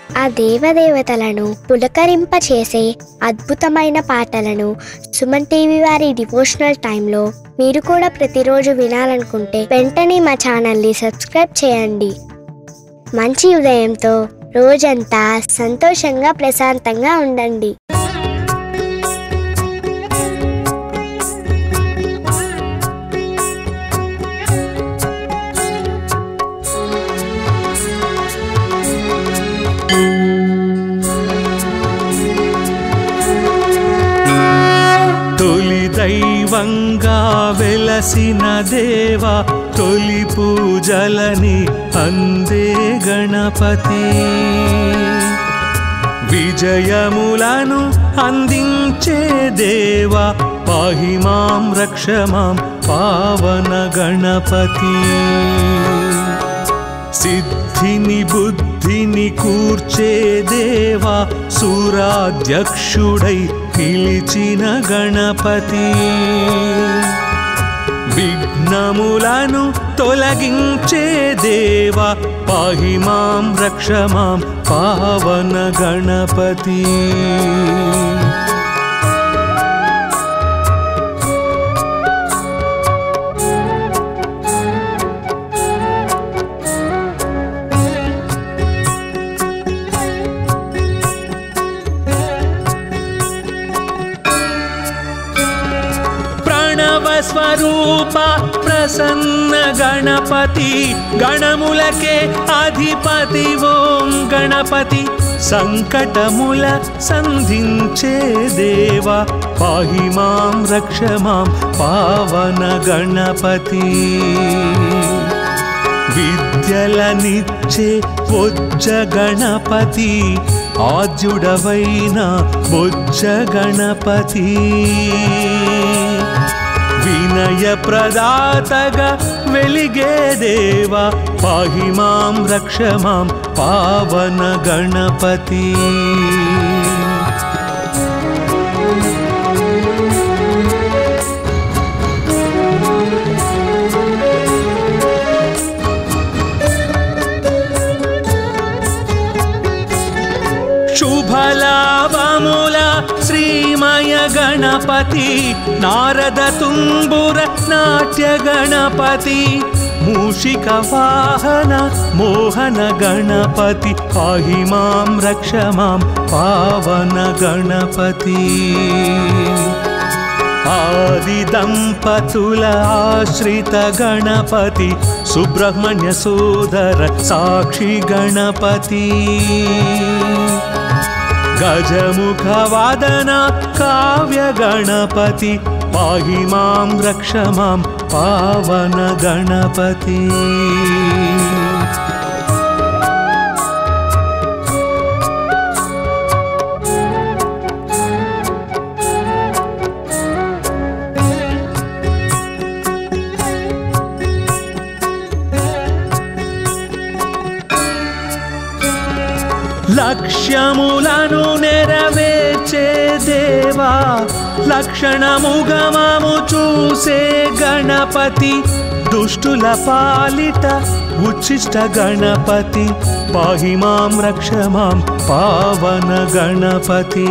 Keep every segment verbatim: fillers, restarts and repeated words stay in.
ఆ దేవదేవతలను పులకరింపచేసే అద్భుతమైన పాటలను సుమన్ టీవీ వారి డివోషనల్ టైంలో మీరు కూడా ప్రతిరోజు వినాలనుకుంటే వెంటనే మా ఛానల్ని సబ్స్క్రైబ్ చేయండి. మంచి ఉదయంతో రోజంతా సంతోషంగా ప్రశాంతంగా ఉండండి. తొలి దైవంగా వెలసిన దేవా తొలి పూజలని అందే గణపతి, విజయములను అందించే దేవా పాహి మాం రక్ష మాం పావన గణపతి. సిద్ధిని బుద్ధిని కూర్చే దేవా సూరాధ్యక్షుడై పిలిచిన గణపతి, విఘ్నములను తొలగించే దేవా పాహి మాం రక్ష మాం పావన గణపతి. స్వరూప ప్రసన్న గణపతి, గణములకే అధిపతి ఓం గణపతి, సంకటముల సంధించే దేవా పాహి మాం రక్ష మాం పావన గణపతి, విద్యలనిచ్చే బొజ్జ గణపతి, ఆద్యుడవైన బొజ్జ గణపతి, వినయ ప్రదాతగా వెలిగే దేవా పాహి మాం రక్ష మాం పావన గణపతి. శుభలాభముల శ్రీమయ గణపతి, నారద తుంబుర నాట్య గణపతి, మూషిక వాహన మోహన గణపతి పాహి మాం రక్ష మాం పావన గణపతి, ఆది దంపతుల ఆశ్రిత గణపతి, సుబ్రహ్మణ్య సోదర సాక్షి గణపతి, గజముఖ వాదన కావ్య గణపతి పాహి మాం రక్ష మాం పావన గణపతి. లక్ష్యములను నెరవేర్చే దేవా లక్షణముగమము చూసే గణపతి, దుష్టుల పాలిట ఉచ్చిష్ట గణపతి పాహి మాం రక్ష మాం పావన గణపతి,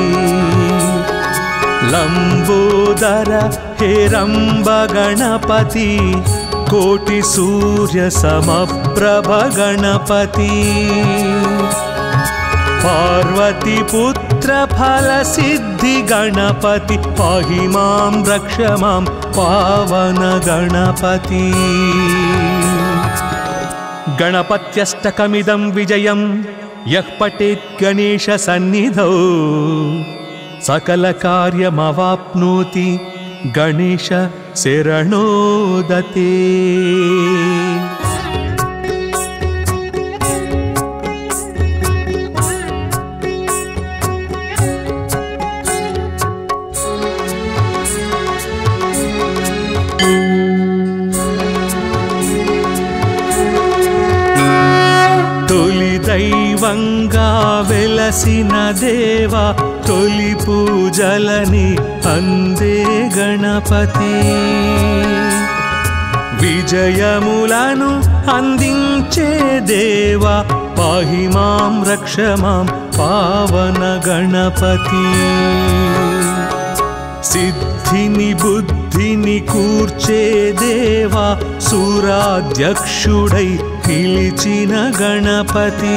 లంబోదర హేరంబ గణపతి, కోటి సూర్య సమప్రభ గణపతి, పార్వతి పుత్ర ఫల సిద్ధి గణపతి పాహి మాం రక్ష మాం పావన గణపతి. గణపత్యష్టకమిదం విజయం యః పఠేత్ గణేశ సన్నిధౌ సకల కార్యమవాప్నోతి గణేశ శరణోదతే. తొలి దైవంగా వెలసిన దేవా తొలి పూజలని అందే గణపతి, విజయములను అందించే దేవా पाहि मां रक्ष मां पावन गणपति सिद्धिनि बुद्धिनि कूर्चे देवा सूराध्यक्षुडै पिलिचिन गणपति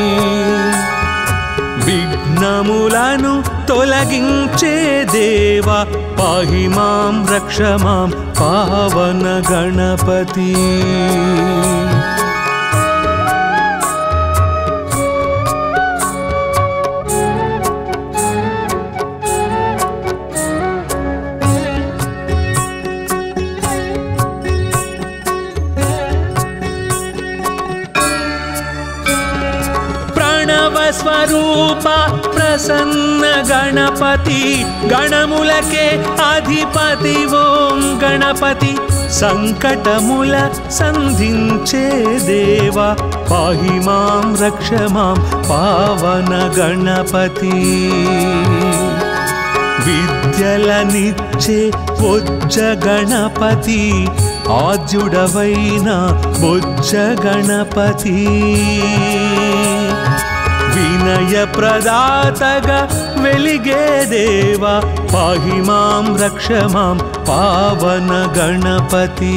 विघ्नमुలను తొలగించే దేవా పాహి మాం రక్ష మాం పావన గణపతి स्वरूप प्रसन्न गणपति गणमुलके अधिपति ओं गणपति संकटमुल संधिंचे देवा पाहि मां रक्ष मां पावन गणपति विद्यलनिच्चे बोज्ज गणपति आद्युडवैन बोज्ज गणपति विनय प्रदातग वेलिगे देवा पाहि मां रक्ष मां पावन गणपति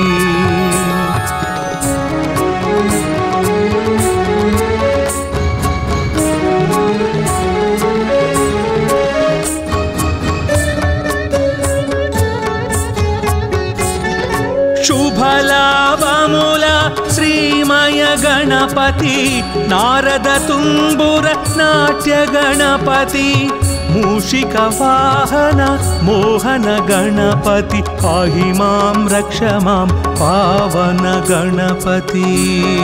शुभलाभमूल श्रीमय गणपति नारद तुम्बुर नाट्य गणपति मूषिक वाहन मोहन गणपति पाहि मां रक्ष मां पावन गणपति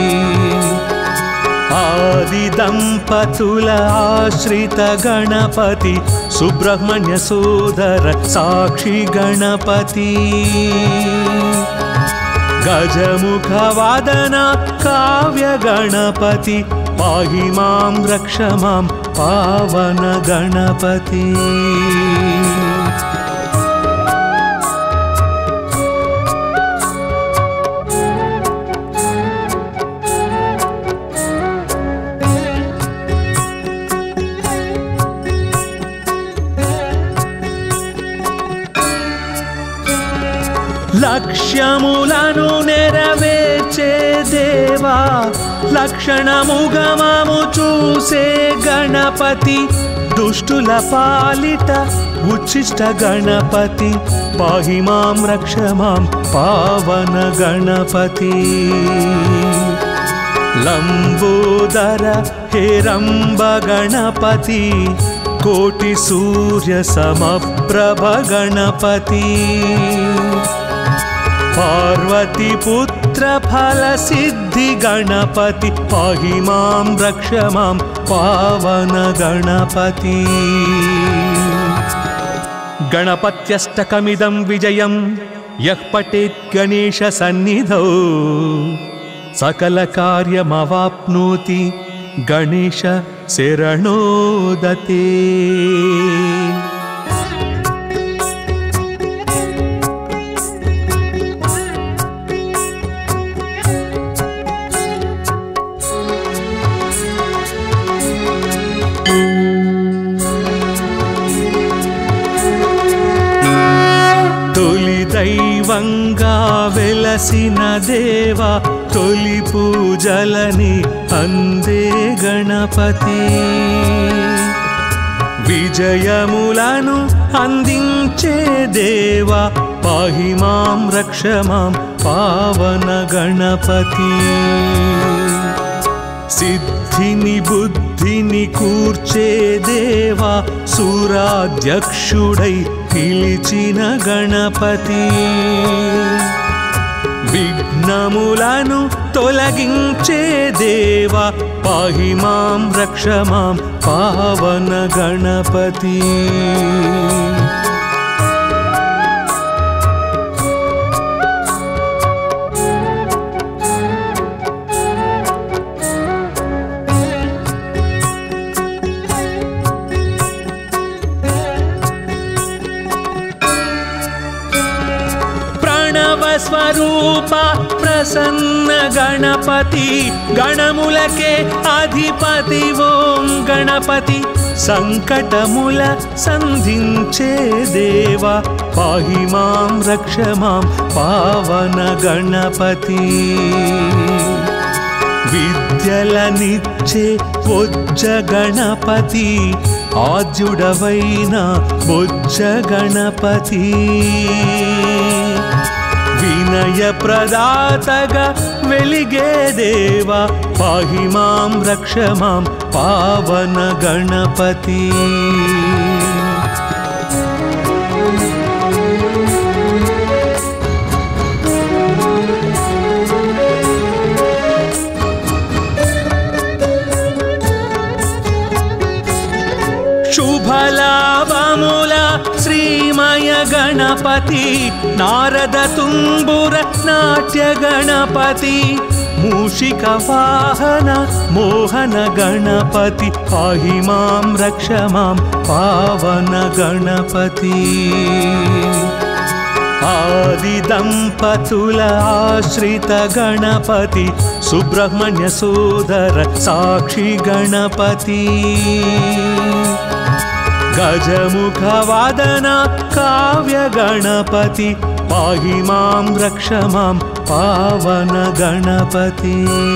आदि दंपतुल आश्रित गणपति सुब्रह्मण्य सोदर साक्षी गणपति गजमुख वादन काव्य गणपति पाहि मां रक्ष मां पावन गणपति లక్ష్యములను నెరవేర్చే దేవా లక్షణముగమము చూసే గణపతి దుష్టుల పాలిట ఉచ్చిష్ట గణపతి పాహి మాం రక్ష మాం పావన గణపతి లంబోదర హేరంబ గణపతి కోటి సూర్య సమప్రభ గణపతి पार्वती पुत्र फल सिद्धि गणपति पाहि मां रक्ष मां पावन गणपति गणपत्यष्टकमिदं विजयं यः पठेत् गणेश सन्निधौ सकल कार्यमवाप्नोति गणेश शरणोदते दैवंगा वेलसिन देवा तोली पूजलनि अंदे गणपति विजयमुలను अंदिंचे देवा पाहि मां रक्ष मां पावन गणपति सिद्धिनि बुद्धिनि कूर्चे देवा सूराध्यक्षुडै పిలిచిన గణపతి విఘ్నములను తొలగించే దేవా పాహి మాం రక్ష మాం పావన గణపతి స్వరూప ప్రసన్న గణపతి గణములకే అధిపతి ఓం గణపతి సంకటముల సంధించే దేవా పాహి మాం రక్ష మాం పావన గణపతి విద్యలనిచ్చే బొజ్జ గణపతి ఆద్యుడవైన బొజ్జ గణపతి వినయ ప్రదాతగా వెలిగే దేవా పాహి మాం రక్ష మాం పావన గణపతి శుభలాభముల శ్రీమయ గణపతి నారద తుంబుర నాట్య గణపతి మూషిక వాహన మోహన గణపతి పాహి మాం రక్ష మాం పావన గణపతి ఆది దంపతుల ఆశ్రిత గణపతి సుబ్రహ్మణ్య సోదర సాక్షి గణపతి గజముఖ వాదన కావ్య గణపతి పాహి మాం రక్ష మాం పావన గణపతి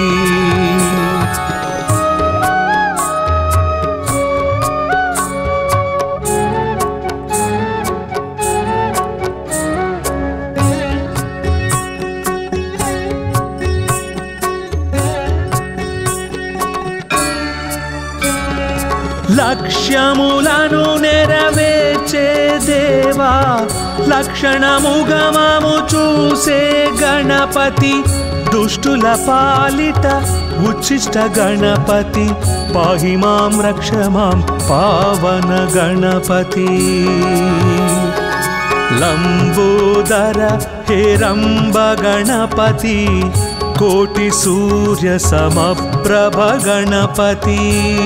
లక్ష్యములను నెరవేర్చే దేవా లక్షణముగమము చూసే గణపతి దుష్టుల పాలిట ఉచ్చిష్ట గణపతి పాహి మాం రక్ష మాం పావన గణపతి లంబోదర హేరంబ గణపతి కోటి సూర్య సమప్రభ గణపతి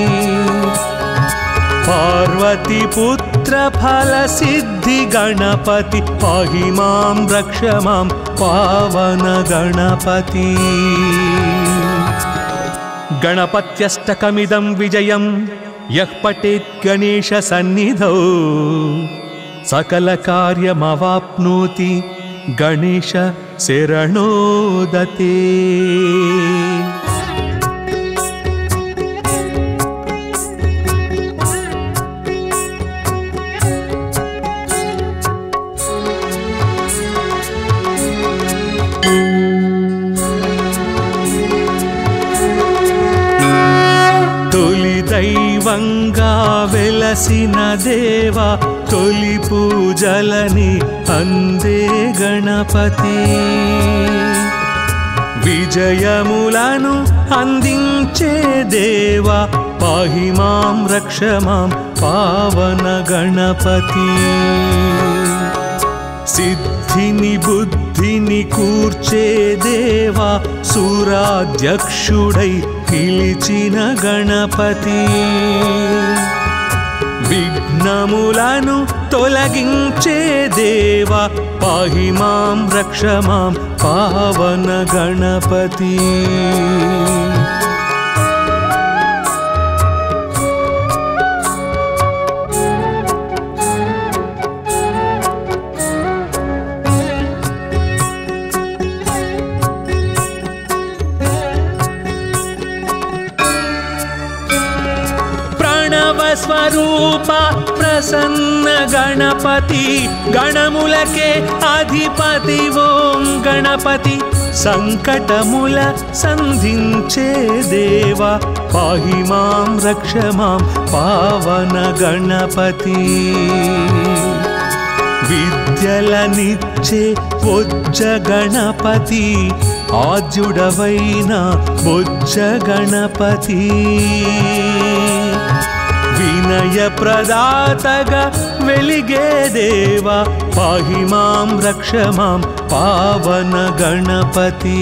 పార్వతి పుత్ర ఫల సిద్ధి గణపతి పాహి మాం రక్ష మాం పావన గణపతి గణపత్యష్టకమిదం విజయం యః పఠేత్ గణేశ సన్నిధౌ సకల కార్యమవాప్నోతి గణేశ శరణోదతే తొలి దైవంగా వెలసిన దేవా తొలి పూజలని అందే గణపతి విజయములను అందించే దేవా పాహి మాం రక్ష మాం పావన గణపతి సిద్ధిని బుద్ధిని కూర్చే దేవా సూరాధ్యక్షుడై పిలిచిన గణపతి విఘ్నములను తొలగించే దేవా పాహి మాం రక్ష మాం పావన గణపతి స్వరూప ప్రసన్న గణపతి గణములకే అధిపతి ఓం గణపతి సంకటముల సంధించే దేవా పాహి మాం రక్ష మాం పావన గణపతి విద్యలనిచ్చే బొజ్జ గణపతి ఆద్యుడవైన బొజ్జ గణపతి వినయ ప్రదాతగా వెలిగే దేవా పాహి మాం రక్ష మాం పావన గణపతి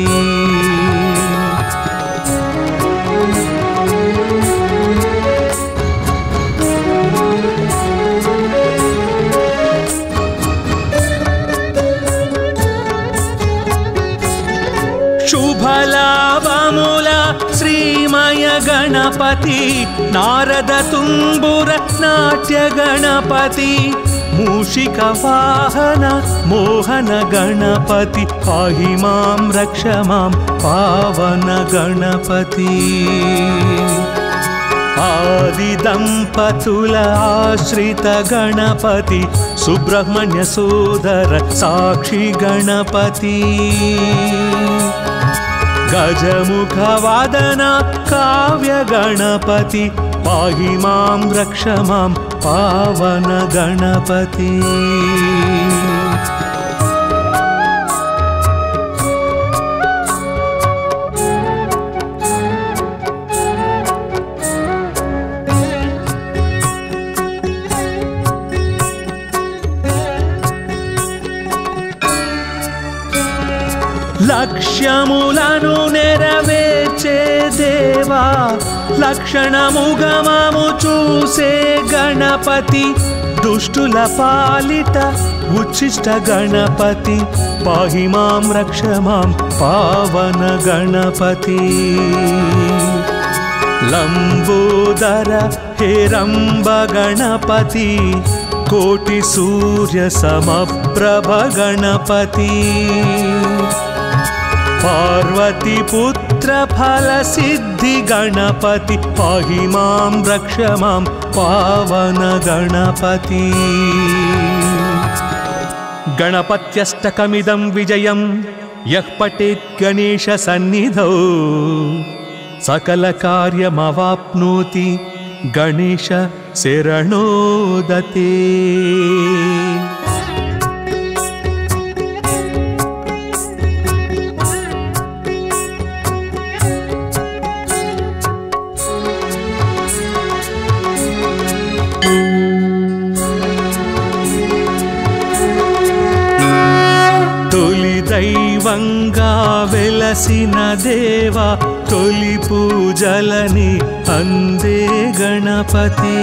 गणपति नारद तुम्बुर नाट्य गणपति मूषिक वाहन मोहन गणपति पाहि मां रक्ष मां पावन गणपति आदि दंपतुल आश्रित गणपति सुब्रह्मण्य सोदर साक्षी गणपति गजमुख वादन काव्य गणपति पाहि मां रक्ष मां पावन गणपति లక్ష్యములను నెరవేర్చే దేవా లక్షణముగమము చూసే గణపతి దుష్టుల పాలిట ఉచ్చిష్ట గణపతి పాహి మాం రక్ష మాం పావన గణపతి లంబోదర హేరంబ గణపతి కోటి సూర్య సమప్రభ గణపతి पार्वती पुत्र फल सिद्धि गणपति पाहि मां रक्ष मां पावन गणपति गणपत्यष्टकमिदं विजयं यः पठेत् गणेश सन्निधौ सकल कार्यमवाप्नोति गणेश शरणोदते दैवंगा वेलसिन देवा तोली पूजलनी अंदे गणपति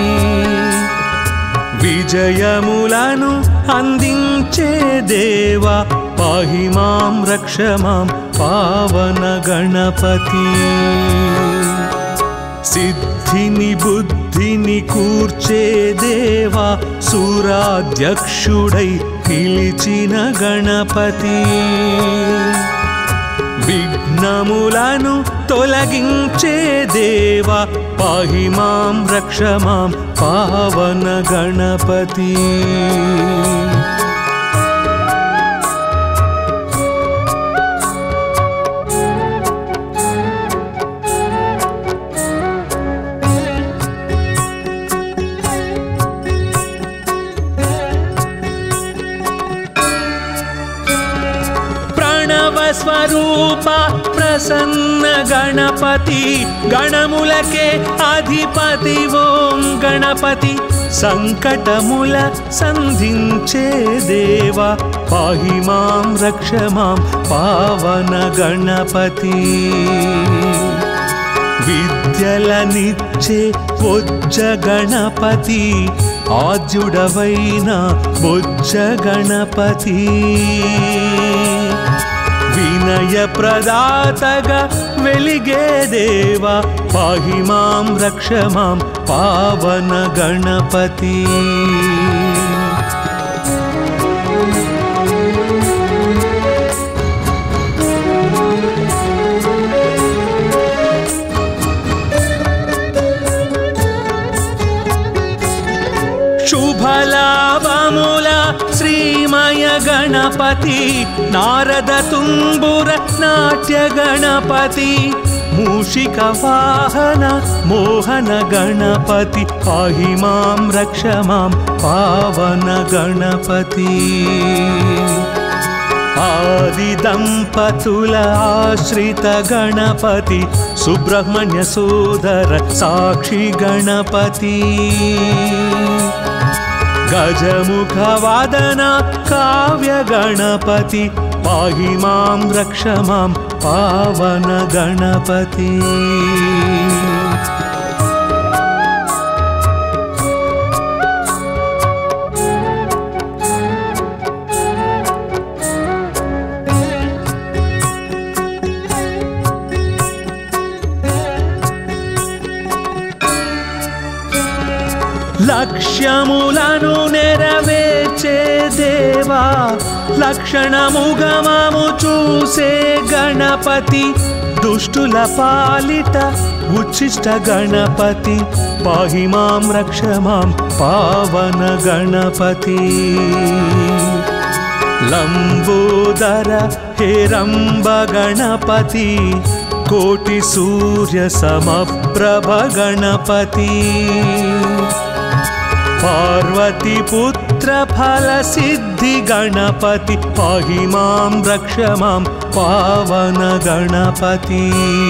विजयमुలను अंदिंचे देवा पाहि मां रक्ष मां पावन गणपति सिद्धिनि बुद्धिनि कूर्चे देवा सूराध्यक्षुडै పిలిచిన గణపతి విఘ్నములను తొలగించే దేవా పాహి మాం రక్ష మాం పావన గణపతి स्वरूप प्रसन्न गणपति गणमुलके अधिपति ओं गणपति संकटमुल संधिंचे देवा पाहि मां रक्ष मां पावन गणपति विद्यलनिच्चे बोज्ज गणपति आद्युडवैन बोज्ज गणपति विनय प्रदातगा वेलिगे देवा पाहि मां रक्ष मां पावन गणपति शुभलाभमुल श्रीमय गणपति नारद तुम्बुर नाट्य गणपति मूषिक वाहन मोहन गणपति पाहि मां रक्ष मां पावन गणपति आदि दंपतुल आश्रित गणपति सुब्रह्मण्य सोदर साक्षी गणपति गजमुख वादन काव्य गणपति पाहि मां रक्ष मां पावन गणपति లక్ష్యములను నెరవేర్చే దేవా లక్షణముగమము చూసే గణపతి దుష్టుల పాలిట ఉచ్చిష్ట గణపతి పాహి మాం రక్ష మాం పావన గణపతి లంబోదర హేరంబ గణపతి కోటి సూర్య సమప్రభ గణపతి పార్వతి పుత్ర ఫల సిద్ధి గణపతి పాహి మాం రక్ష మాం పావన గణపతి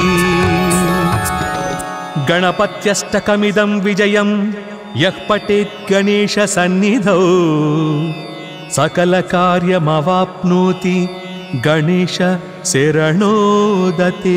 గణపత్యష్టకమిదం విజయం యః పఠేత్ గణేశ సన్నిధౌ సకల కార్యమవాప్నోతి గణేశ శరణోదతే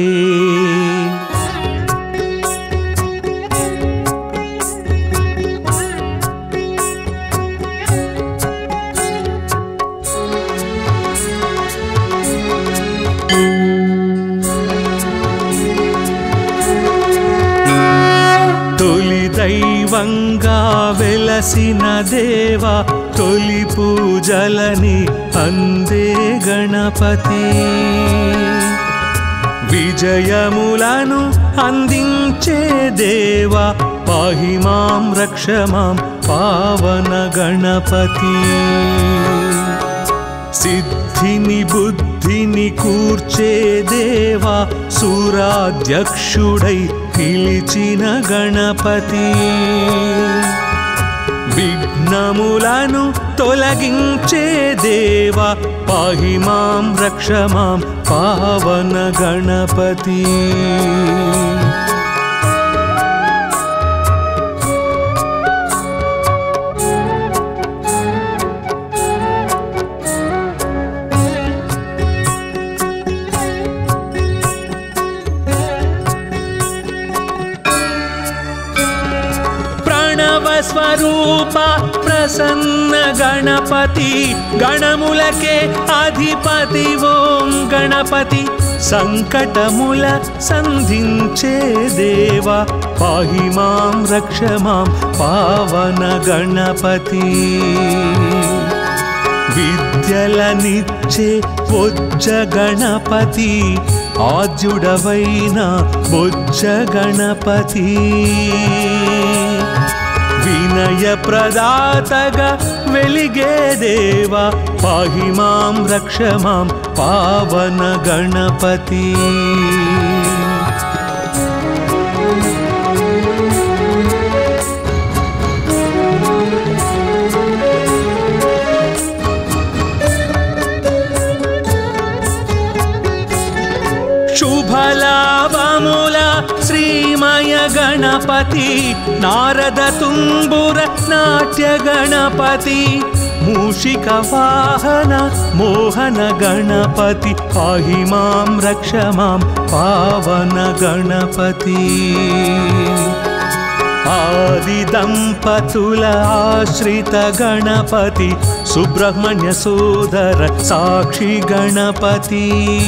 తొలి దైవంగా వెలసిన దేవా తొలి పూజలని అందే గణపతి విజయములను అందించే దేవా పాహి మాం రక్ష మాం పావన గణపతి సిద్ధిని బుద్ధిని కూర్చే దేవా సూరాధ్యక్షుడై పిలిచిన గణపతి విఘ్నములను తొలగించే దేవా పాహి మాం రక్ష మాం పావన గణపతి స్వరూప ప్రసన్న గణపతి గణములకే అధిపతి ఓం గణపతి సంకటముల సంధించే దేవా పాహి మాం రక్ష మాం పావన గణపతి విద్యలనిచ్చే బొజ్జ గణపతి ఆద్యుడవైన బొజ్జ గణపతి వినయ ప్రదాతగా వెలిగే దేవా పాహి మాం రక్ష మాం పావన గణపతి శుభలాభముల శ్రీమయ గణపతి నారద తుంబుర నాట్య గణపతి మూషిక వాహన మోహన గణపతి పాహి మాం రక్ష మాం పావన గణపతి ఆది దంపతుల ఆశ్రిత గణపతి సుబ్రహ్మణ్య సోదర సాక్షి గణపతి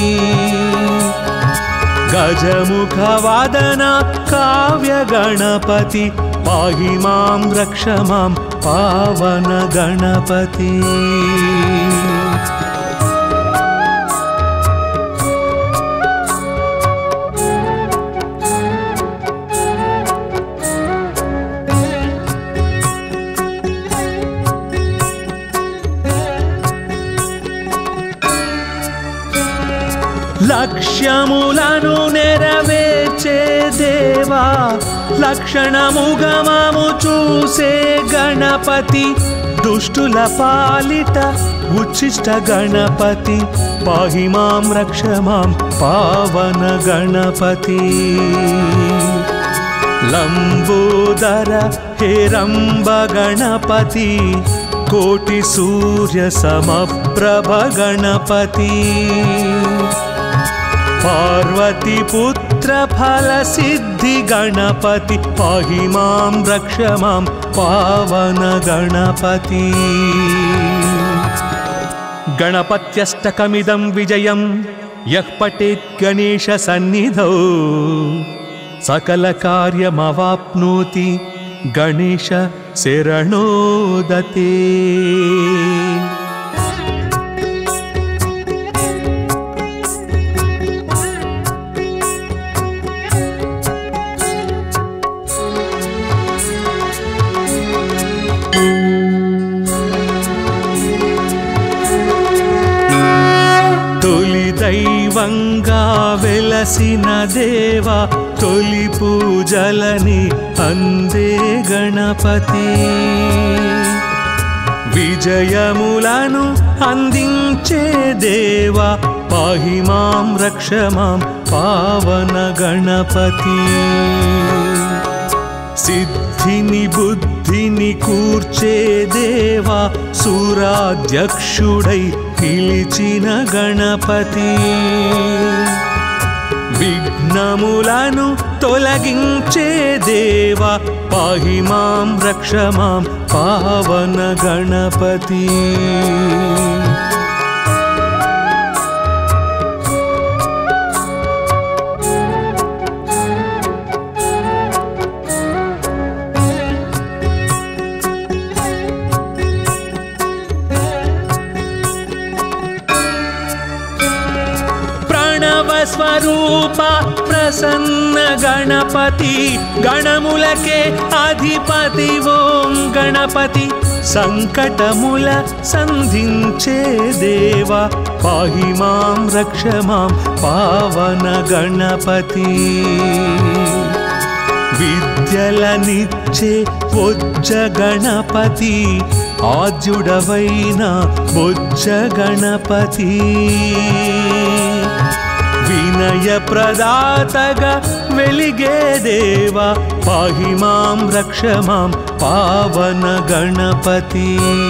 గజముఖ వాదన కావ్య గణపతి పాహి మాం రక్ష మాం పావన గణపతి లక్ష్యములను నెరవేర్చే దేవా లక్షణముగమము చూసే గణపతి దుష్టుల పాలిట ఉచ్చిష్ట గణపతి పాహి మాం రక్ష మాం పావన గణపతి లంబోదర హేరంబ గణపతి కోటి సూర్య సమప్రభ గణపతి పార్వతి పుత్ర ఫల సిద్ధి గణపతి పాహి మాం రక్ష మాం పావన గణపతి గణపత్యష్టకమిదం విజయం యః పఠేత్ గణేశ సన్నిధౌ సకల కార్యమవాప్నోతి गणेश शरणोदते। दैवंगा वेलसिन देवा तोली पूजलनी अंदे गणपति विजयमुలను अंदिंचे देवा पाहि मां रक्ष मां पावन गणपति सिद्धिनि बुद्धिनि कूर्चे देवा सूराध्यक्षुडै పిలిచిన గణపతి విఘ్నములను తొలగించే దేవా పాహి మాం రక్ష మాం పావన గణపతి स्वरूप प्रसन्न गणपति गणमुलके अधिपति ओं गणपति संकटमुल संधिंचे देवा पाहि मां रक्ष मां पावन गणपति विद्यलनिच्चे बोज्ज गणपति आद्युडवैन बोज्ज गणपति विनय प्रदातगा वेलिगे देवा पाहि मां रक्ष मां पावन गणपति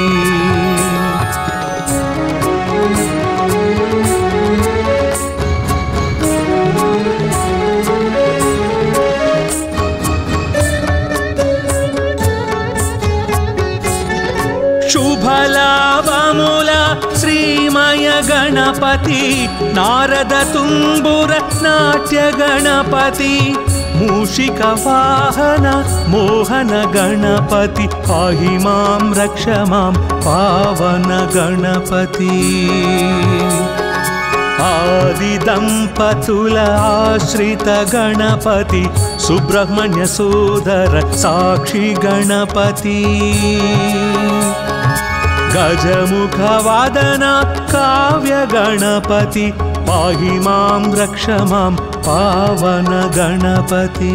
शुभलाभमुल श्रीमय गणपति नारद तुम्बुर नाट्य गणपति मूषिक वाहन मोहन गणपति पाहि मां रक्ष मां पावन गणपति आदि दंपतुल आश्रित गणपति सुब्रह्मण्य सोदर साक्षी गणपति गजमुख वादन काव्य गणपति पाहि मां रक्ष मां पावन गणपति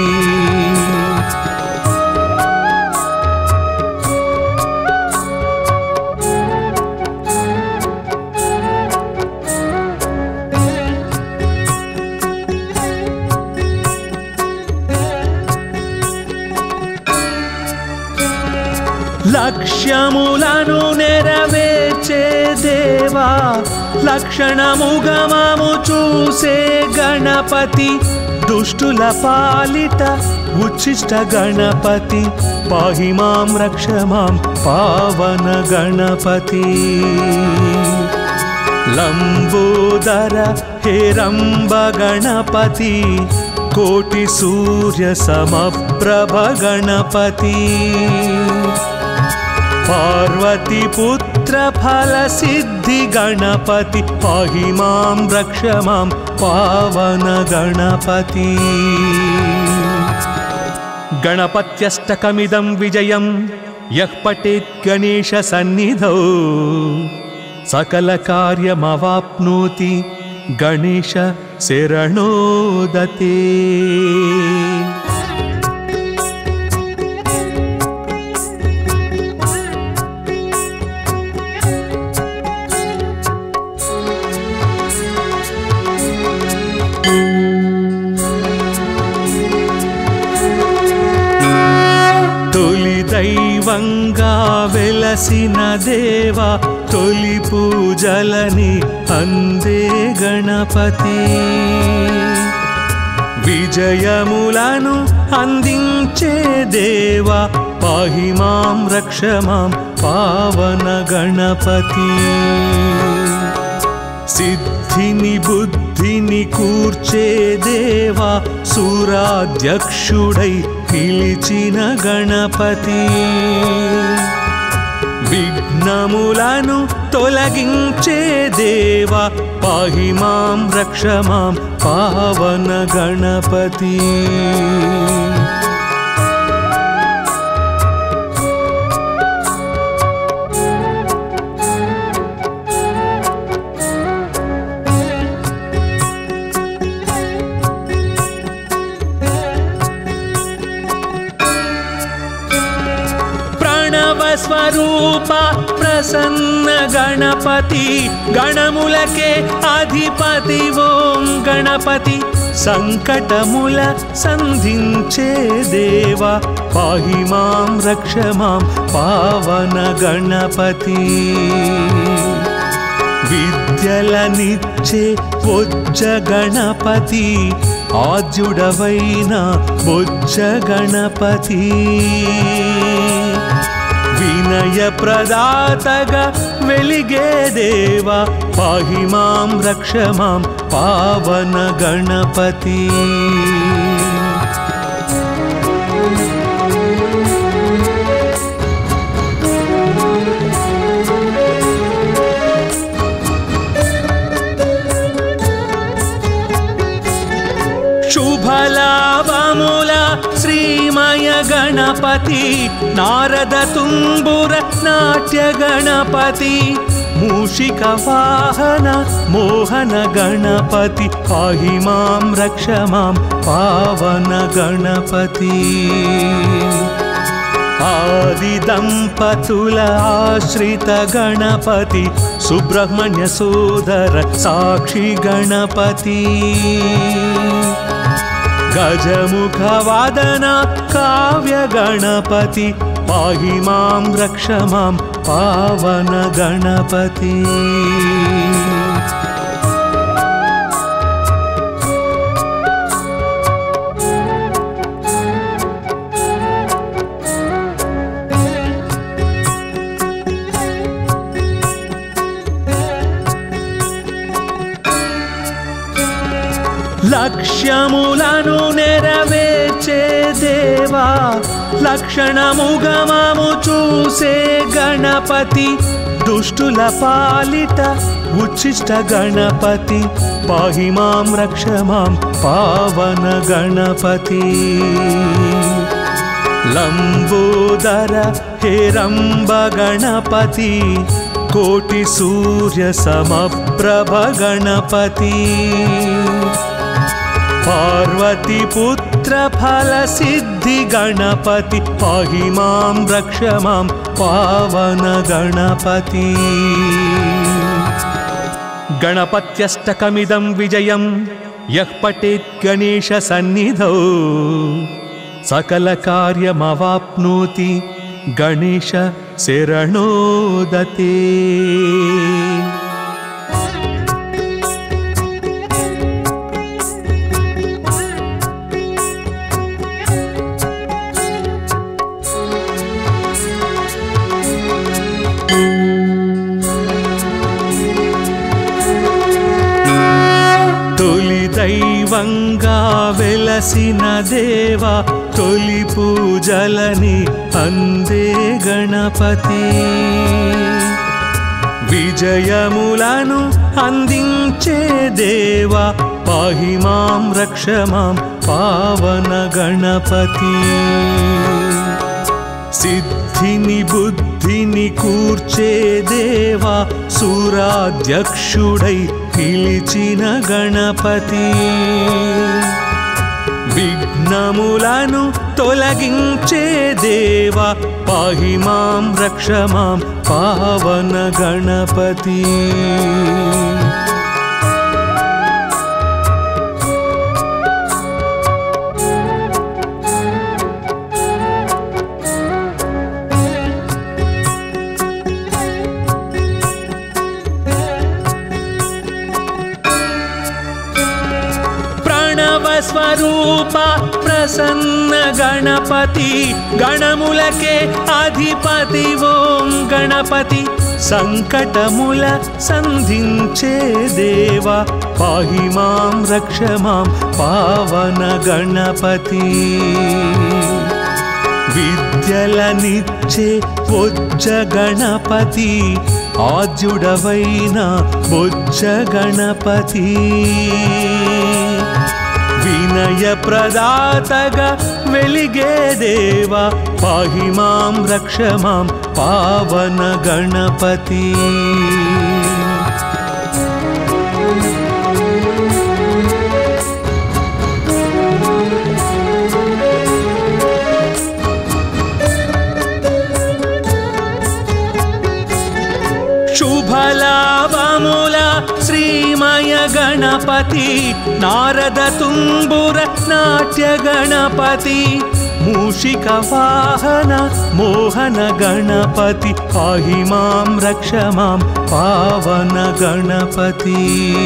లక్ష్యములను నెరవేర్చే దేవా లక్షణముగమము చూసే గణపతి దుష్టుల పాలిట ఉచ్చిష్ట గణపతి పాహి మాం రక్ష మాం పావన గణపతి లంబోదర హేరంబ గణపతి కోటి సూర్య సమప్రభ గణపతి पार्वती पुत्र फल सिद्धि गणपति पाहि मां रक्ष मां पावन गणपति गणपत्यष्टकमिदं विजयं यः पठेत् गणेश सन्निधौ सकल कार्यमवाप्नोति गणेश शरणोदते। दैवंगा वेलसिन देवा तोली पूजलनी अंदे गणपति विजयमुలను अंदिंचे देवा पाहि मां रक्ष मां पावन गणपति सिद्धिनि बुद्धिनि कूर्चे देवा सूराध्यक्षुडै పిలిచిన గణపతి విఘ్నములను తొలగించే దేవా పాహి మాం రక్ష మాం పావన గణపతి స్వరూప ప్రసన్న గణపతి గణములకే అధిపతి ఓం గణపతి సంకటముల సంధించే దేవా పాహి మాం రక్ష మాం పావన గణపతి విద్యలనిచ్చే బొజ్జ గణపతి ఆద్యుడవైన బొజ్జ గణపతి వినయ ప్రదాతగా వెలిగే దేవా పాహి మాం రక్ష మాం పావన గణపతి శుభలాభముల శ్రీమయ గణపతి నారద తుంబుర నాట్య గణపతి మూషిక వాహన మోహన గణపతి పాహి మాం రక్ష మాం పావన గణపతి ఆది దంపతుల ఆశ్రిత గణపతి సుబ్రహ్మణ్య సోదర సాక్షి గణపతి గజముఖ వాదన కావ్య గణపతి పాహి మాం రక్ష మాం పావన గణపతి లక్ష్యములను నెరవేర్చే దేవా లక్షణముగా మాము చూసే గణపతి దుష్టుల పాలిట ఉచ్చిష్ట గణపతి పాహి మాం రక్ష మాం పావన గణపతి లంబోదర హేరంబ గణపతి కోటి సూర్య సమప్రభ గణపతి పార్వతి పుత్ర ఫల సిద్ధి గణపతి పాహి మాం రక్ష మాం పావన గణపతి గణపత్యష్టకమిదం విజయం యః పఠేత్ గణేశ సన్నిధౌ సకల కార్యమవాప్నోతి గణేశ శరణోదతే దైవంగా వెలసిన దేవా తొలి పూజలని అందే గణపతి విజయములను అందించే దేవా పాహి మాం రక్ష మాం పావన గణపతి సిద్ధిని బుద్ధిని కూర్చే దేవా సూరాధ్యక్షుడై పిలిచిన గణపతి విఘ్నములను తొలగించే దేవా పాహి మాం రక్ష మాం పావన గణపతి స్వరూప ప్రసన్న గణపతి గణములకే అధిపతి ఓం గణపతి సంకటముల సంధించే దేవా పాహి మాం రక్ష మాం పావన గణపతి విద్యలనిచ్చే బొజ్జ గణపతి ఆద్యుడవైన బొజ్జ గణపతి వినయ ప్రదాతగా వెలిగే దేవా పాహి మాం రక్ష మాం పావన గణపతి శుభలాభముల శ్రీమయ గణపతి నారద తుంబుర నాట్య గణపతి మూషిక వాహన మోహన గణపతి పాహి మాం రక్ష మాం పావన గణపతి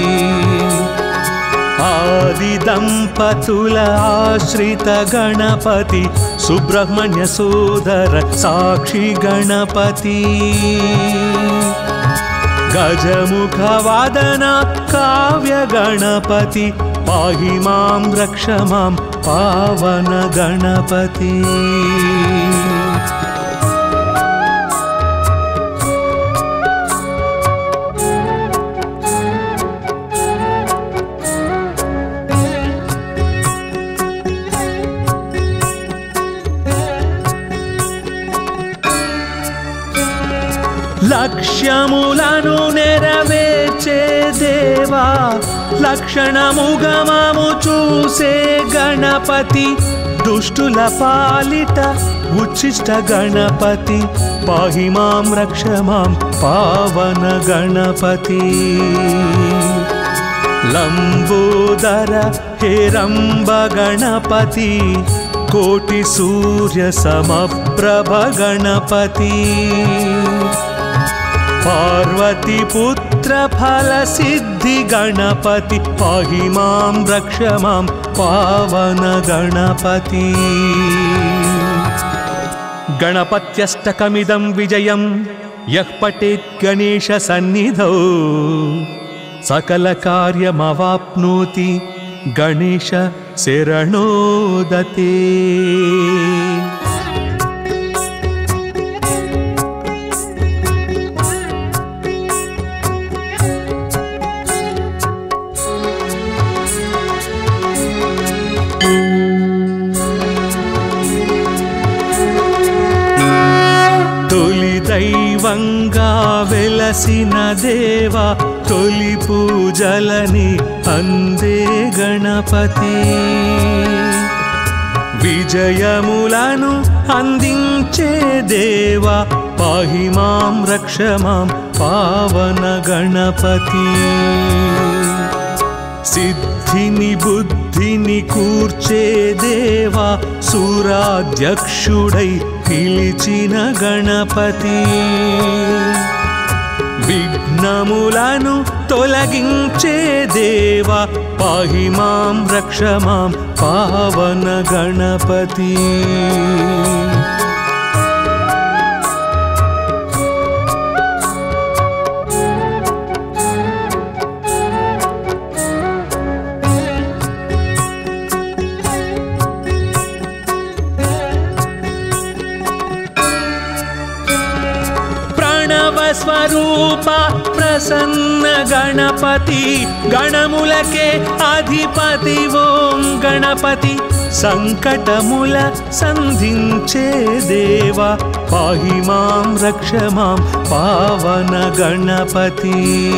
ఆది దంపతుల ఆశ్రిత గణపతి సుబ్రహ్మణ్య సోదర సాక్షి గణపతి గజముఖ వాదన కావ్య గణపతి పాహి మాం రక్ష మాం పావన గణపతి లక్ష్యములను నెరవేర్చే దేవా లక్షణముగమము చూసే గణపతి దుష్టుల పాలిట ఉచ్చిష్ట గణపతి పాహి మాం రక్ష మాం పావన గణపతి లంబోదర హేరంబ గణపతి కోటి సూర్య సమప్రభ గణపతి పార్వతి పుత్ర ఫల సిద్ధి గణపతి పాహి మాం రక్ష మాం పావన గణపతి గణపత్యష్టకమిదం విజయం యః పఠేత్ గణేశ సన్నిధౌ సకల కార్యమవాప్నోతి గణేశ శరణోదతే దైవంగా వెలసిన దేవా తొలి పూజలని అందే గణపతి విజయములను అందించే దేవా పాహి మాం రక్ష మాం పావన గణపతి సిద్ధిని బుద్ధిని కూర్చే దేవా సూరాధ్యక్షుడై పిలిచిన గణపతి విఘ్నములను తొలగించే దేవా పాహి మాం రక్ష మాం పావన గణపతి స్వరూప ప్రసన్న గణపతి గణములకే అధిపతి ఓం గణపతి సంకటముల సంధించే దేవా పాహి మాం రక్ష మాం పావన గణపతి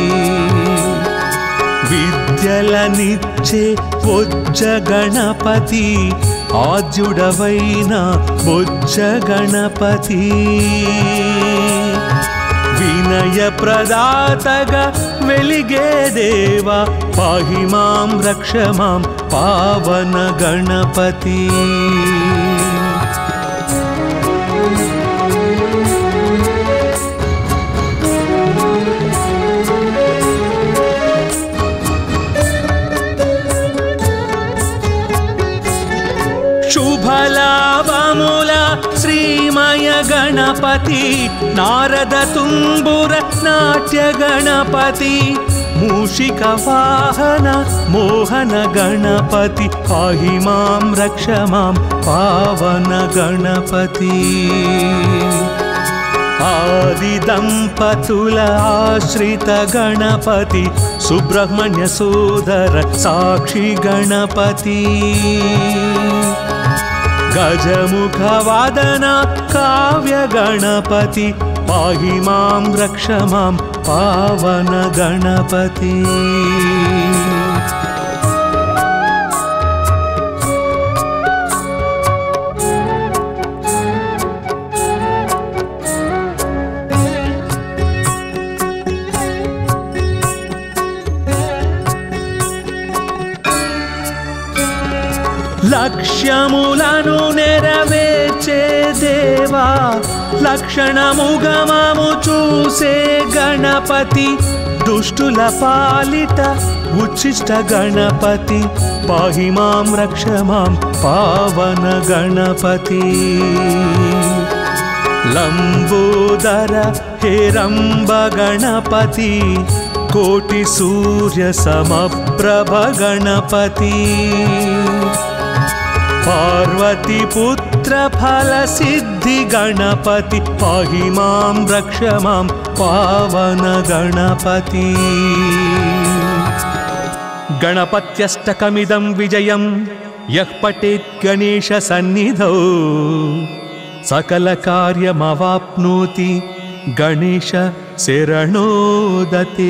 విద్యలనిచ్చే బొజ్జ గణపతి ఆద్యుడవైన బొజ్జ గణపతి వినయ ప్రదాతగా వెలిగే దేవా పాహి మాం రక్ష మాం పావన గణపతి శుభలాభముల శ్రీమయ గణపతి నారద తుంబుర నాట్య గణపతి मूषिक वाहन मोहन गणपति पाहि मां रक्ष मां पावन गणपति आदि दंपतुल आश्रित गणपति सुब्रह्मण्य सोदर साक्षी गणपति गजमुख वादन काव्य गणपति पाहि मां रक्ष मां पावन गणपति లక్ష్యములను నెరవేర్చే దేవా లక్షణముగమము చూసే గణపతి దుష్టుల పాలిట ఉచ్చిష్ట గణపతి పాహి మాం రక్ష మాం పావన గణపతి లంబోదర హేరంబ గణపతి కోటి సూర్య సమప్రభ గణపతి पार्वती पुत्र फल सिद्धि गणपति पाहि मां रक्ष मां पावन गणपति गणपत्यष्टकमिदं विजयं यः पठेत् गणेश सन्निधौ सकल कार्यमवाप्नोति गणेश शरणोदते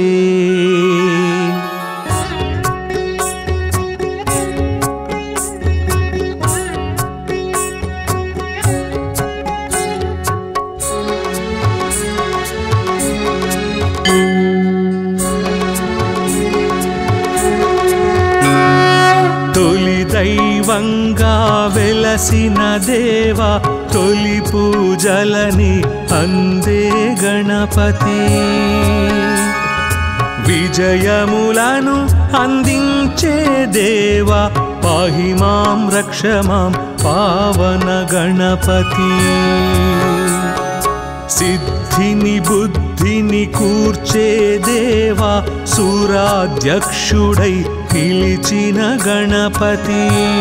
दैवंगा वेलसिन देवा तोली पूजलनि अंदे गणपति विजयमुలను अंदिंचे देवा पाहि मां रक्ष मां पावन गणपति सिद्धिनि बुद्धिनि कूर्चे देवा सुराध्यक्षुडै పిలిచిన గణపతి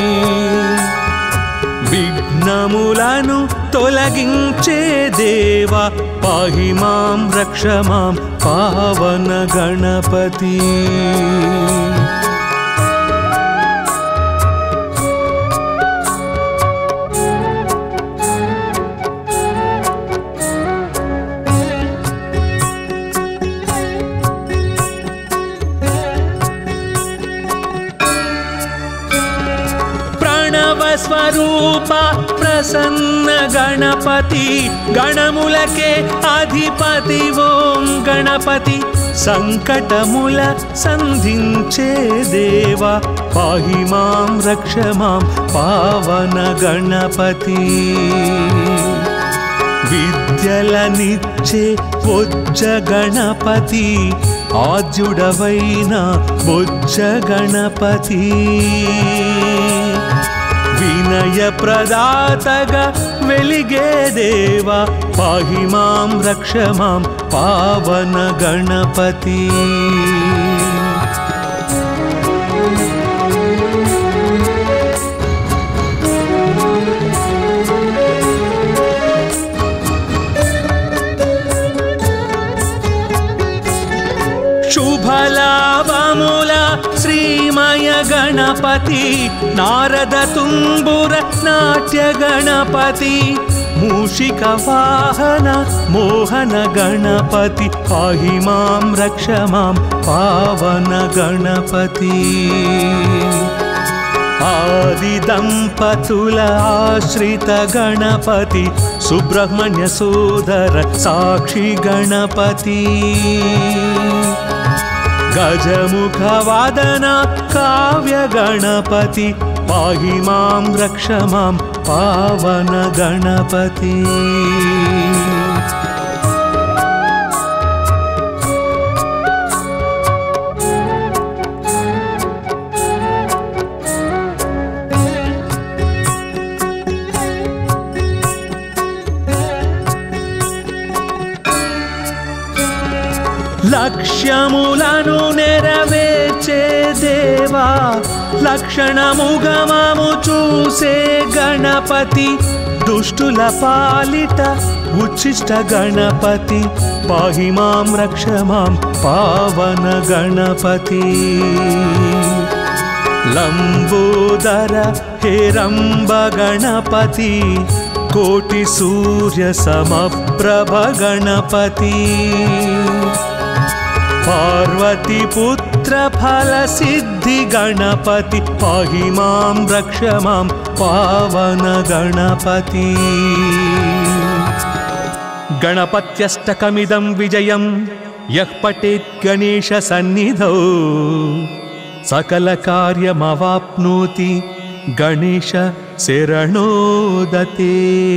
విఘ్నములను తొలగించే దేవా పాహి మాం రక్ష మాం పావన గణపతి स्वरूप प्रसन्न गणपति गणमुलके अधिपति ओं गणपति संकटमुल संधिंचे देवा पाहि मां रक्ष मां पावन गणपति विद्यलनिच्चे बोज्ज गणपति आद्युडवैन बोज्ज गणपति विनय प्रदातगा वेलिगे देवा पाहि मां रक्ष मां पावन गणपति शुभलाभमुला श्रीमय गणपति नारद तुम्बुर नाट्य गणपति मूषिक वाहन मोहन गणपति पाहि मां रक्ष मां पावन गणपति आदि दंपतुल आश्रित गणपति सुब्रह्मण्य सोदर साक्षी गणपति गजमुख वादन काव्य गणपति पाहि मां रक्ष मां पावन गणपति లక్ష్యములను నెరవేర్చే దేవా లక్షణముగమము చూసే గణపతి దుష్టుల పాలిట ఉచ్చిష్ట గణపతి పాహి మాం రక్ష మాం పావన గణపతి లంబోదర హేరంబ గణపతి కోటి సూర్య సమప్రభ గణపతి పార్వతి పుత్ర ఫల సిద్ధి గణపతి పాహి మాం రక్ష మాం పావన గణపతి గణపత్యష్టకమిదం విజయం యః పఠేత్ గణేశ సన్నిధౌ సకల కార్యమవాప్నోతి గణేశ శరణోదతే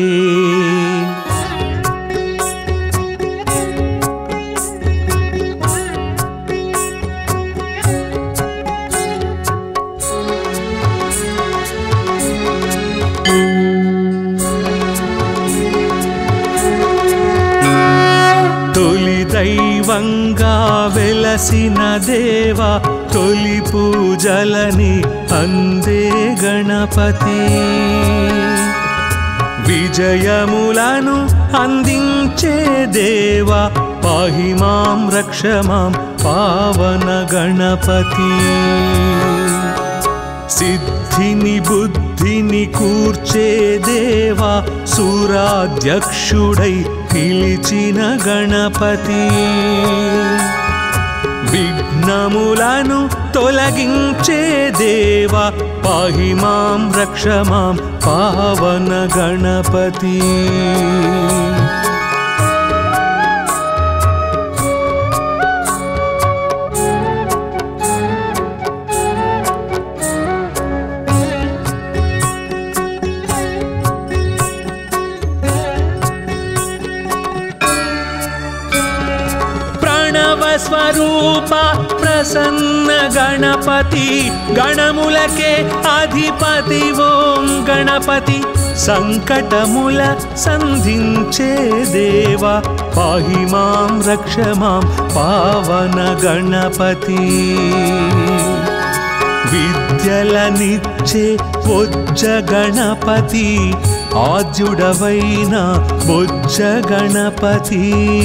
తొలి దైవంగా వెలసిన దేవా తొలి పూజలని అందే గణపతి విజయములను అందించే దేవా పాహి మాం రక్ష మాం పావన గణపతి సిద్ధిని బుద్ధిని కూర్చే దేవా సూరాధ్యక్షుడై పిలిచిన గణపతి విఘ్నములను తొలగించే దేవా పాహి మాం రక్ష మాం పావన గణపతి స్వరూప ప్రసన్న గణపతి గణములకే అధిపతి ఓం గణపతి సంకటముల సంధించే దేవా పాహి మాం రక్ష మాం పావన గణపతి విద్యలనిచ్చే బొజ్జ గణపతి ఆద్యుడవైన బొజ్జ గణపతి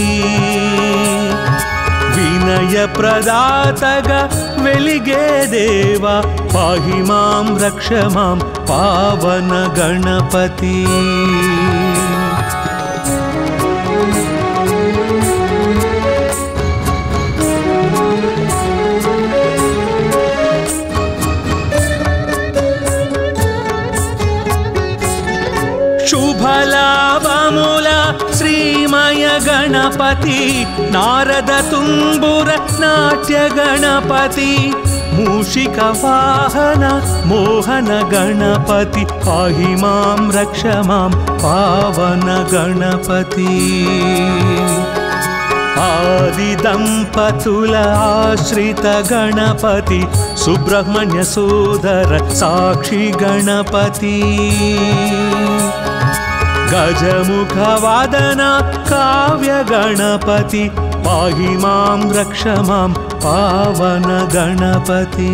వినయ ప్రదాతగా వెలిగే దేవా పాహి మాం రక్ష మాం పావన గణపతి శుభలాభముల శ్రీమయ గణపతి నారద తుంబుర నాట్య గణపతి మూషిక వాహన మోహన గణపతి పాహి మాం రక్ష మాం పావన గణపతి ఆది దంపతుల ఆశ్రిత గణపతి సుబ్రహ్మణ్య సోదర సాక్షి గణపతి గజముఖ వాదన కావ్య గణపతి పాహి మాం రక్ష మాం పావన గణపతి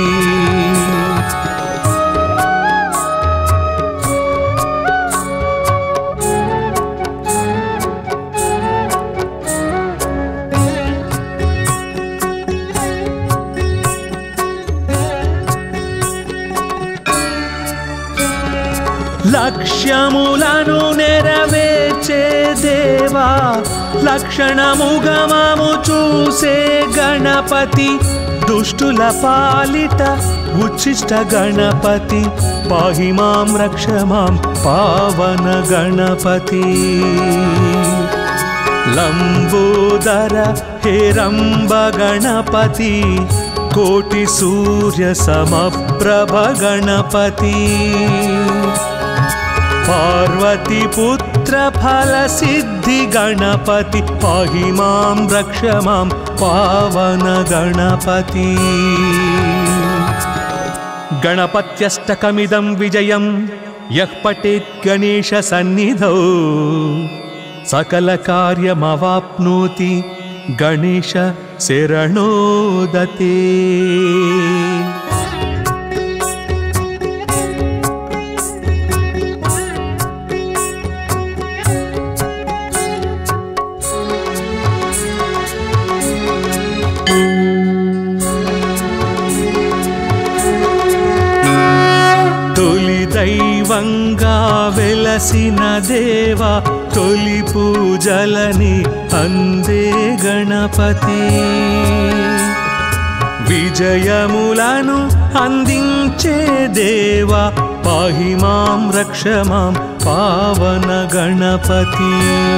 లక్ష్యములను నెరవేర్చే దేవా లక్షణముగమము చూసే గణపతి దుష్టుల పాలిట ఉచ్చిష్ట గణపతి పాహి మాం రక్ష మాం పావన గణపతి లంబోదర హేరంబ గణపతి కోటి సూర్య సమప్రభ గణపతి పార్వతి పుత్ర ఫల సిద్ధి గణపతి పాహి మాం రక్ష మాం పావన గణపతి గణపత్యష్టకమిదం విజయం యః పఠేత్ గణేశ సన్నిధౌ సకల కార్యమవాప్నోతి గణేశ శరణోదతే దైవంగా వెలసిన దేవా తొలి పూజలని అందే గణపతి విజయములను అందించే దేవా పాహి మాం రక్ష మాం పావన గణపతి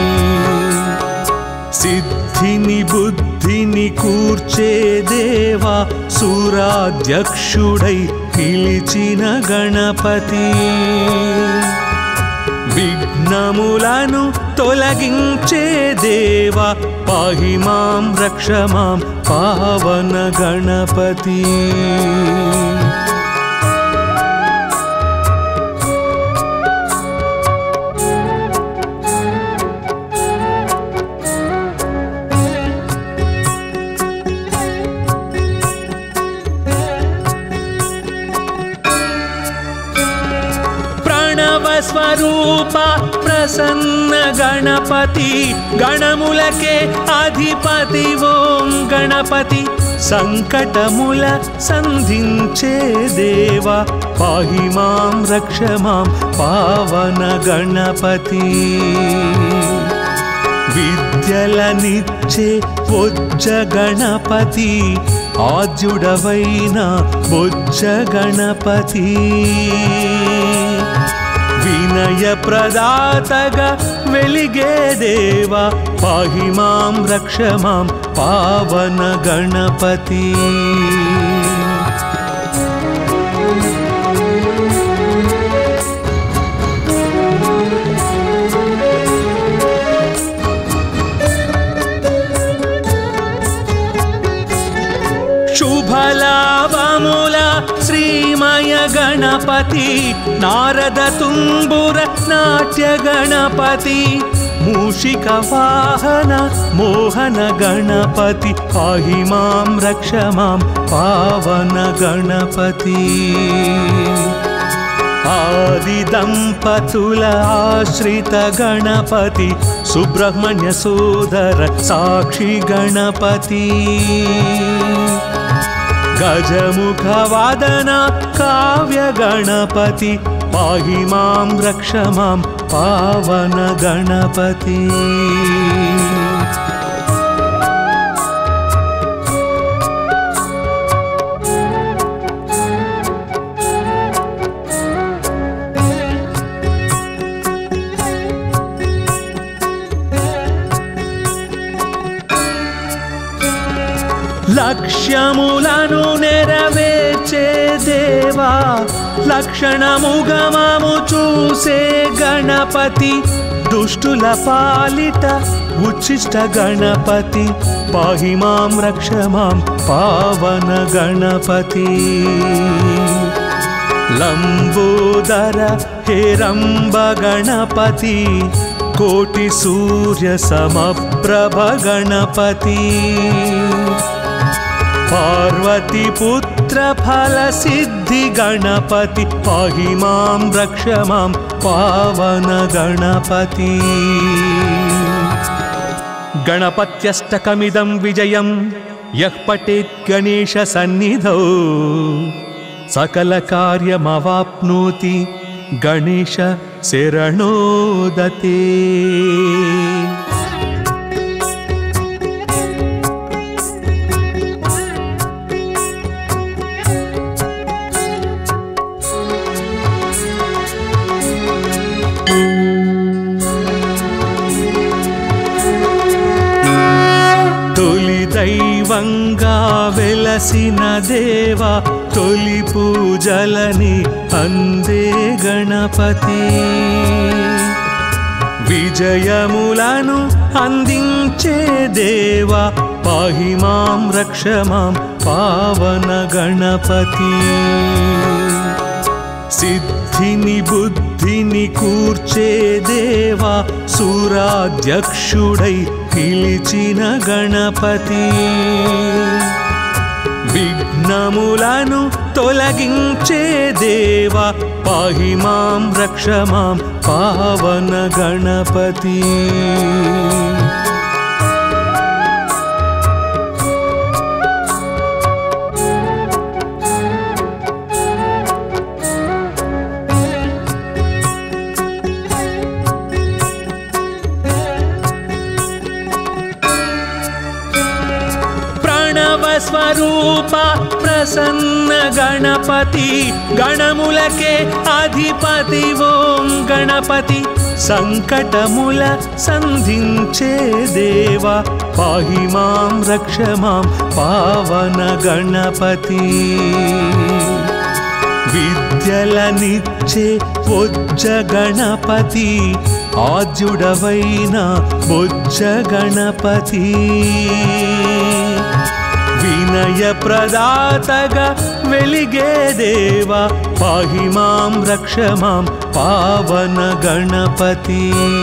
సిద్ధిని బుద్ధిని కూర్చే దేవా సూరాధ్యక్షుడై పిలిచిన గణపతి విఘ్నములను తొలగించే దేవా పాహి మాం రక్ష మాం పావన గణపతి స్వరూప ప్రసన్న గణపతి గణములకే అధిపతి ఓం గణపతి సంకటముల సంధించే దేవా పాహి మాం రక్ష మాం పావన గణపతి విద్యలనిచ్చే బొజ్జ గణపతి ఆద్యుడవైన బొజ్జ గణపతి వినయ ప్రదాతగా వెలిగే దేవా పాహి మాం రక్ష మాం పావన గణపతి శుభలాభముల శ్రీమయ గణపతి నారద తుంబుర నాట్య గణపతి మూషిక వాహన మోహన గణపతి పాహి మాం రక్ష మాం పావన గణపతి ఆది దంపతుల ఆశ్రిత గణపతి సుబ్రహ్మణ్య సోదర సాక్షి గణపతి గజముఖ వాదన కావ్య గణపతి పాహి మాం రక్ష మాం పావన గణపతి లక్ష్యములను నెరవేర్చే దేవా లక్షణముగమము చూసే గణపతి దుష్టుల పాలిట ఉచ్చిష్ట గణపతి పాహి మాం రక్ష మాం పావన గణపతి లంబోదర హేరంబ గణపతి కోటి సూర్య సమప్రభ గణపతి పార్వతి పుత్ర ఫల సిద్ధి గణపతి పాహి మాం రక్ష మాం పావన గణపతి గణపత్యష్టకమిదం విజయం యః పఠేత్ గణేశ సన్నిధౌ సకల కార్యమవాప్నోతి గణేశ శరణోదతే దైవంగా వెలసిన దేవా తొలి పూజలని అందే గణపతి విజయములను అందించే దేవా పాహి మాం రక్ష మాం పావన గణపతి సిద్ధిని బుద్ధి విధిని కూర్చే దేవా సురాధ్యక్షుడై పిలిచిన గణపతి విఘ్నములను తొలగించే దేవా పాహి మాం రక్ష మాం పావన గణపతి స్వరూప ప్రసన్న గణపతి గణములకే అధిపతి ఓం గణపతి సంకటముల సంధించే దేవా పాహి మాం రక్ష మాం పావన గణపతి విద్యలనిచ్చే బొజ్జ గణపతి ఆద్యుడవైన బొజ్జ గణపతి వినయ ప్రదాతగా వెలిగే దేవా పాహి మాం రక్ష మాం పావన గణపతి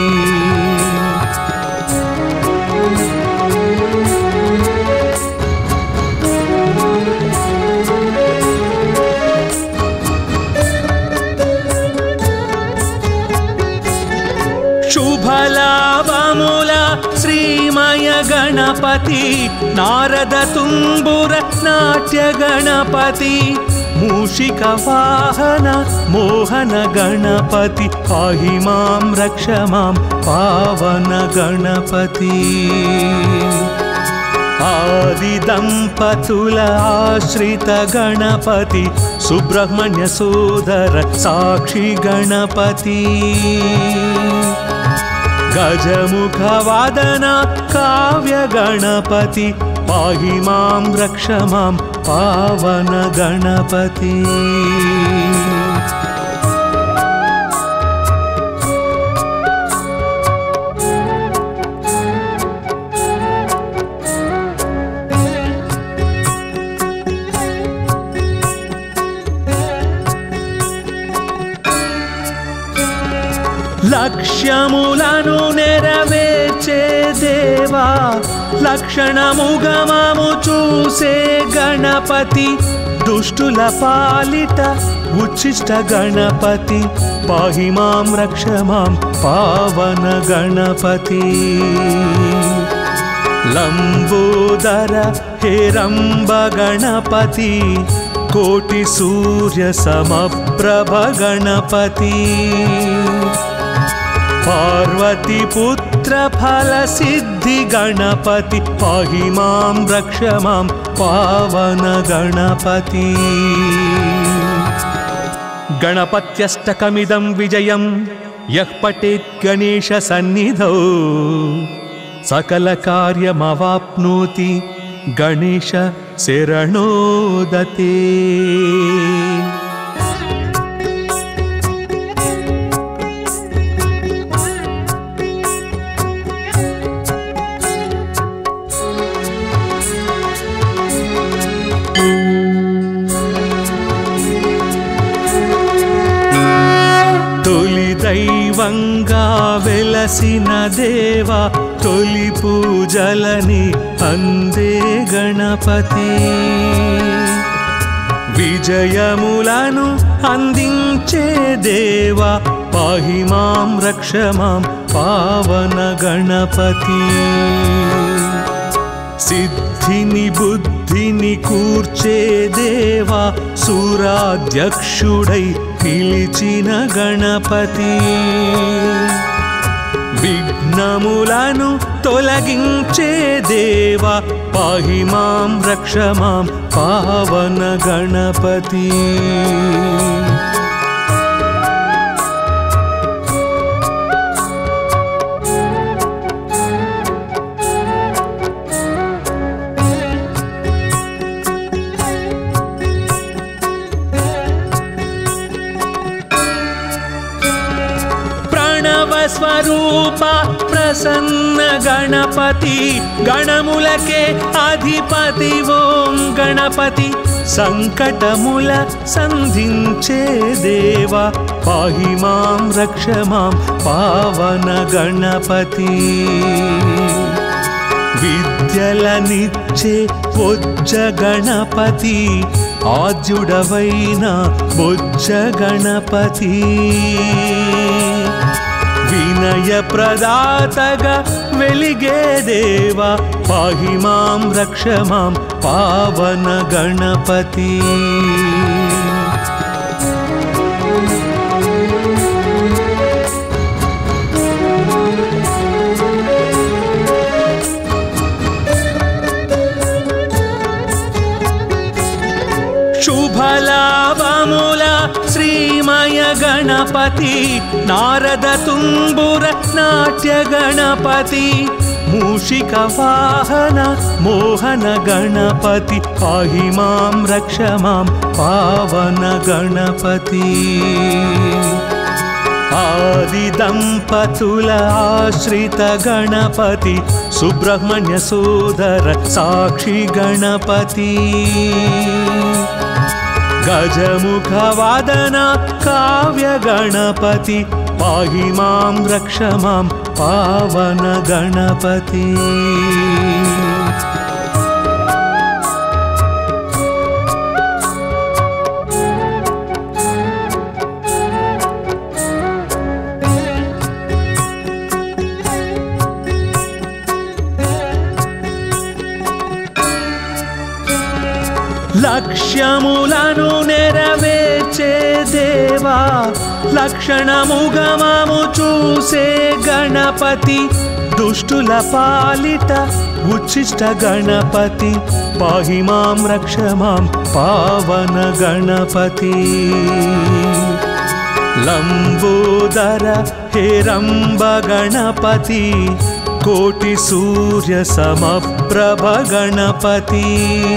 శుభలాభముల శ్రీమయ గణపతి నారద తుంబుర నాట్య గణపతి మూషిక వాహన మోహన గణపతి పాహి మాం రక్ష మాం పావన గణపతి ఆది దంపతుల ఆశ్రిత గణపతి సుబ్రహ్మణ్య సోదర సాక్షి గణపతి గజముఖ వాదన కావ్య గణపతి పాహి మాం రక్ష మాం పావన గణపతి లక్ష్యములను నెరవేర్చే దేవా లక్షణముగమము చూసే గణపతి దుష్టుల పాలిట ఉచ్చిష్ట గణపతి పాహి మాం రక్ష మాం పావన గణపతి లంబోదర హేరంబ గణపతి కోటి సూర్య సమప్రభ గణపతి పార్వతి పుత్ర ఫల సిద్ధి గణపతి పాహి మాం రక్ష మాం పావన గణపతి గణపత్యష్టకమిదం విజయం యః పఠేత్ గణేశ సన్నిధౌ సకల కార్యమవాప్నోతి గణేశ శరణోదతే దైవంగా వెలసిన దేవా తొలి పూజలని అందే గణపతి విజయములను అందించే దేవా పాహి మాం రక్ష మాం పావన గణపతి సిద్ధిని బుద్ధిని కూర్చే దేవా సురాధ్యక్షుడై పిలిచిన గణపతి విఘ్నములను తొలగించే దేవా పాహి మాం రక్ష మాం పావన గణపతి ప్రణవ స్వరూప ప్రసన్న గణపతి గణములకే అధిపతి ఓం గణపతి సంకటముల సంధించే దేవా పాహి మాం రక్ష మాం పావన గణపతి విద్యలనిచ్చే బొజ్జ గణపతి ఆద్యుడవైన బొజ్జ గణపతి వినయ ప్రదాతగా వెలిగే దేవా పాహి మాం రక్ష మాం పావన గణపతి శుభలాభముల శ్రీమయ గణపతి నారద తుంబుర నాట్య గణపతి మూషిక వాహన మోహన గణపతి పాహి మాం రక్ష మాం పావన గణపతి ఆది దంపతుల ఆశ్రిత గణపతి సుబ్రహ్మణ్య సోదర సాక్షి గణపతి గజముఖ వాదన కావ్య గణపతి పాహి మాం రక్ష మాం పావన గణపతి లక్ష్యములను నెరవేర్చే దేవా లక్షణముగమము చూసే గణపతి దుష్టుల పాలిట ఉచ్చిష్ట గణపతి పాహి మాం రక్ష మాం పావన గణపతి లంబోదర హేరంబ గణపతి కోటి సూర్య సమప్రభ గణపతి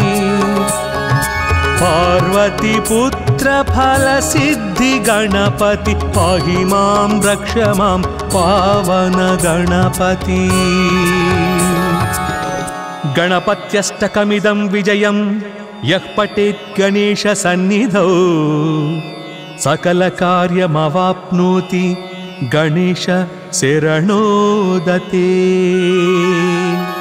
పార్వతి పుత్ర ఫల సిద్ధి గణపతి పాహి మాం రక్ష మాం పావన గణపతి గణపత్యష్టకమిదం విజయం యః పఠేత్ గణేశ సన్నిధౌ సకల కార్యమవాప్నోతి గణేశ శరణోదతే।